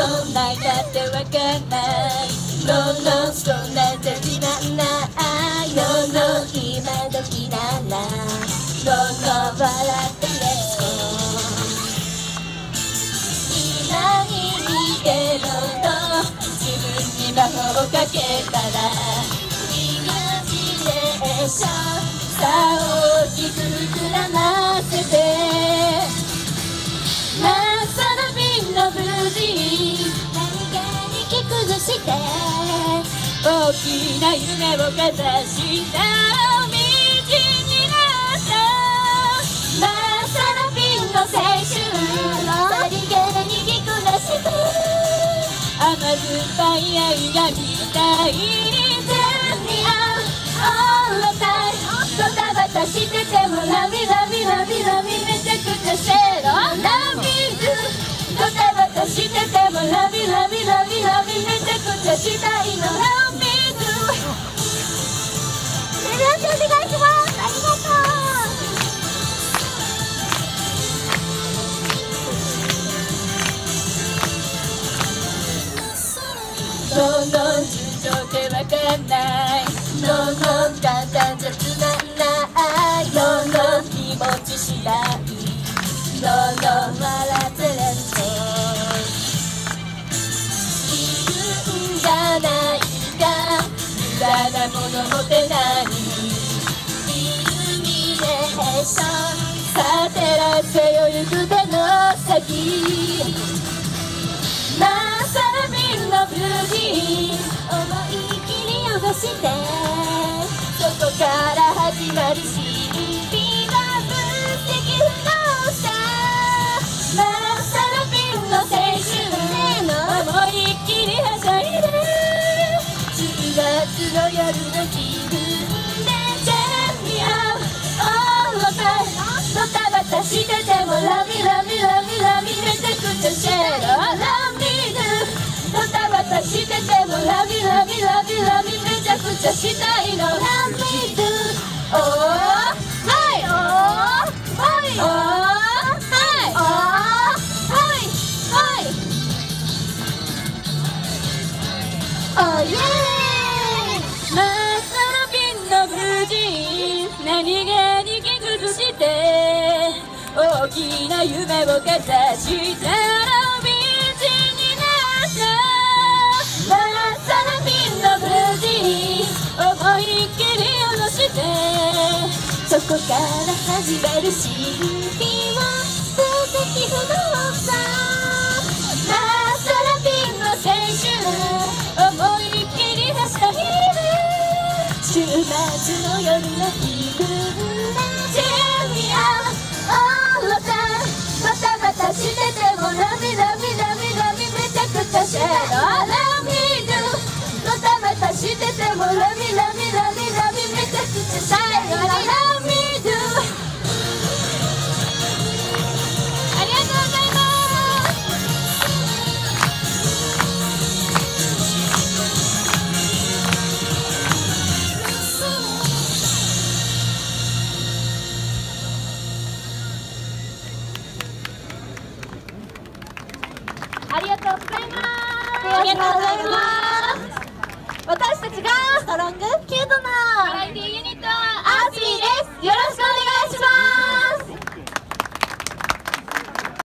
どんないだってわかんないNo no そんなんじゃ自慢ない No no 今時なら No no 笑って Let's go 今に逃げろと自分に魔法をかけたらイマジネーションさあ大きく膨らませてまっさら瓶の無事何かに着崩して大きな夢をかざした道になったまっさら瓶の青春さりげに着崩して甘酸っぱい愛が見たいに全に合う All the time ドタバタしててもラビラビラビラビめちゃくちゃシェロラビドゥドタバタしててもラビラビラビラビめちゃくちゃしたいのラビドゥ手拍子お願いしますありがとうどんどん順調でわかんないどんどん簡単じゃつまんないどんどん気持ち次第どんどん笑ってるといるんじゃないか無駄なもの持てないイルミネーションさてらせよ行く手の先まっさら瓶の無事思い切り汚してそこから始まる新美は無敵不能さまっさら瓶の青春思いっきりはしゃいで10月の夜の気分でジェンに合うオーロタドタバタしててもラビラビラビラビめちゃくちゃシェロラビドタバタしててもラビラビラビラビめちゃくちゃしたいのラビドおーはいおーはいおーはいおーはいはいおイエーイまっさら瓶の無事何気に着崩して大きな夢をかざしたら思いっきり下ろしてそこから始まる新日は無敵不動さまっさら瓶の青春思いっきりはしゃいで週末の夜の気分でジェニアオーロタバタバタしててもラビラビラビラビめちゃくちゃシェロラビドゥドタバタしててもラビラビラビラビめちゃくちゃ最後のラビドゥありがとうございありがとうございます。ありがとうございます。私たちがストロングキュートな